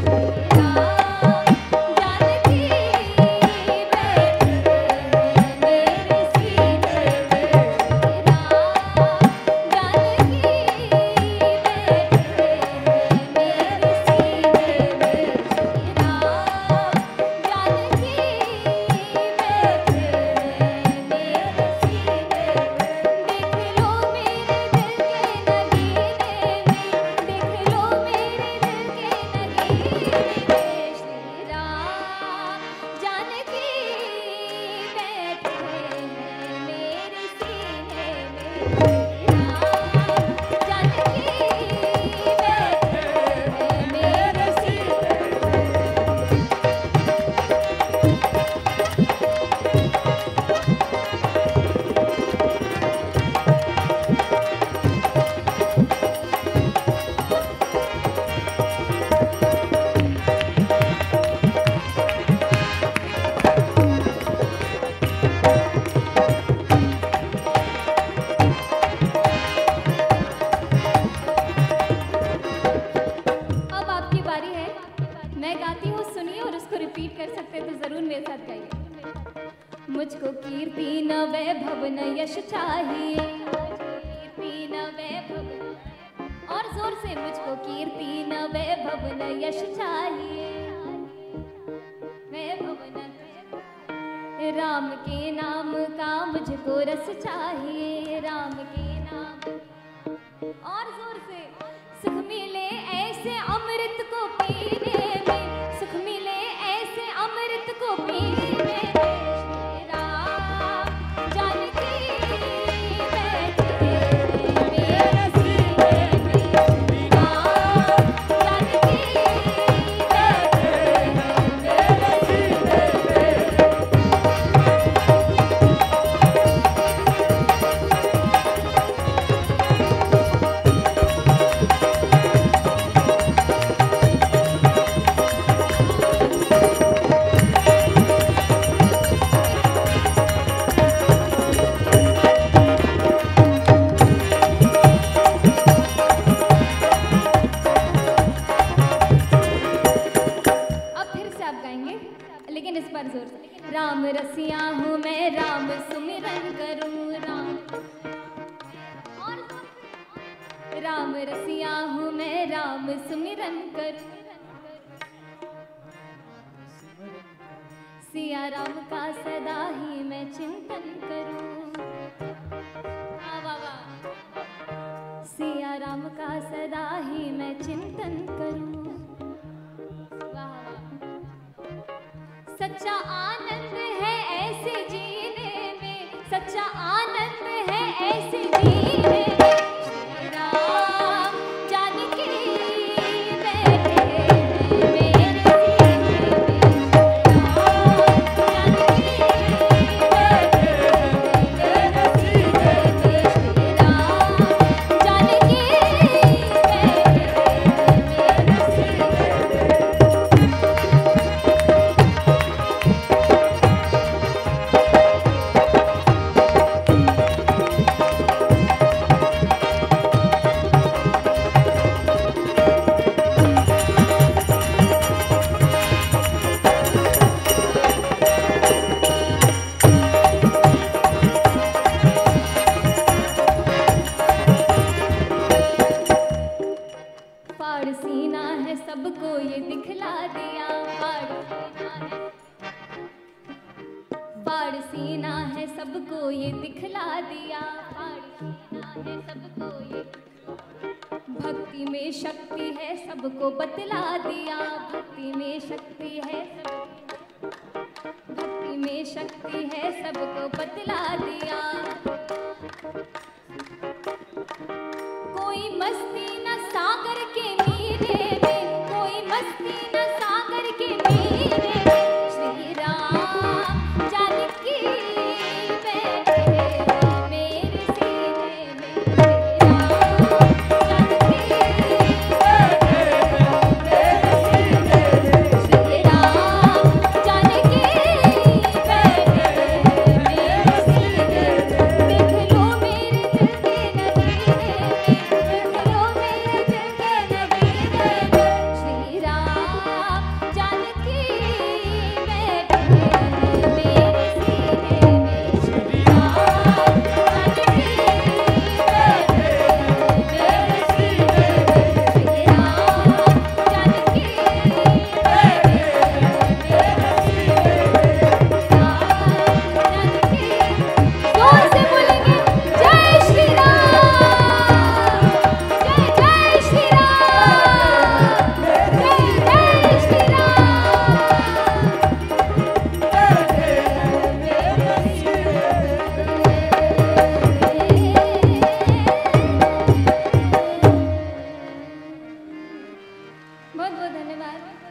मुझको कीर्ति न वैभव न यश चाहिए, कीर्ति न वैभव और जोर से मुझको कीर्ति न वैभव न यश चाहिए, वैभव न राम के नाम का मुझको रस चाहिए, राम के नाम और जोर से सुख मिले ऐसे अमृत को पीने में, सुख मिले ऐसे अमृत को पीने में। राम रसिया हूँ मैं, राम सुमिरन करूँ राम, और राम रसिया हूँ मैं, राम सुमिरन करूँ, सिया राम का सदा ही मैं चिंतन करूँ, सिया राम का सदा ही मैं चिंतन करूँ। सच्चा आनंद है ऐसे जीने में, सच्चा आनंद है ऐसे जीने में। सबको ये दिखला दिया, बाढ़ सीना है सबको ये दिखला दिया, है सबको ये भक्ति में शक्ति है सबको बतला दिया, भक्ति में शक्ति है, भक्ति में शक्ति है सबको बतला दिया। कोई मस्ती न सागर के नीरे में, कोई मस्ती न सागर के नीरे में, श्री राम जानकी बैठे मेरे सीने में, श्री राम जानकी बैठे मेरे सीने में, देख लो मेरे दिल के नगीने में, देख लो मेरे दिल के नगीने धन्यवाद।